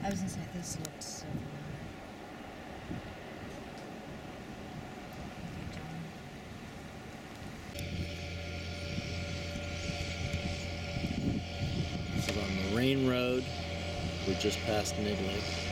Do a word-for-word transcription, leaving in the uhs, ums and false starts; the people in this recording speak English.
I was gonna say, this looks so familiar. Okay, John. This is on Marine Road. We just passed Niggli.